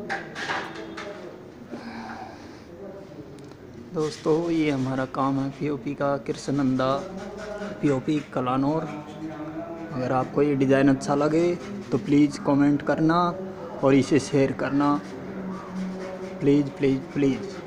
दोस्तों ये हमारा काम है पीओपी का, कृष्णनंदा पीओपी कलानौर। अगर आपको ये डिज़ाइन अच्छा लगे तो प्लीज़ कमेंट करना और इसे शेयर करना, प्लीज़ प्लीज़ प्लीज़।